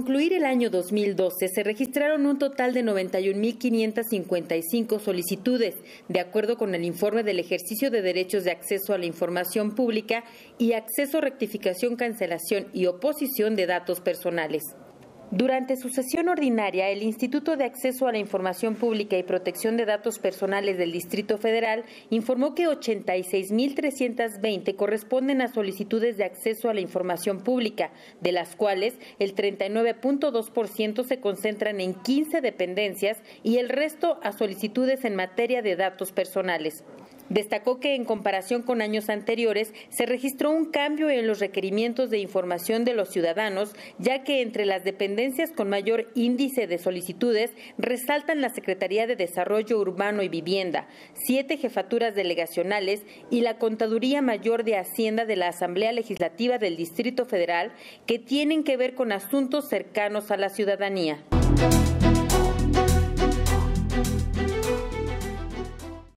concluir el año 2012, se registraron un total de 91.555 solicitudes, de acuerdo con el informe del ejercicio de derechos de acceso a la información pública y acceso, rectificación, cancelación y oposición de datos personales. Durante su sesión ordinaria, el Instituto de Acceso a la Información Pública y Protección de Datos Personales del Distrito Federal informó que 86.320 corresponden a solicitudes de acceso a la información pública, de las cuales el 39.2% se concentran en 15 dependencias y el resto a solicitudes en materia de datos personales. Destacó que en comparación con años anteriores se registró un cambio en los requerimientos de información de los ciudadanos, ya que entre las dependencias con mayor índice de solicitudes resaltan la Secretaría de Desarrollo Urbano y Vivienda, 7 jefaturas delegacionales y la Contaduría Mayor de Hacienda de la Asamblea Legislativa del Distrito Federal, que tienen que ver con asuntos cercanos a la ciudadanía.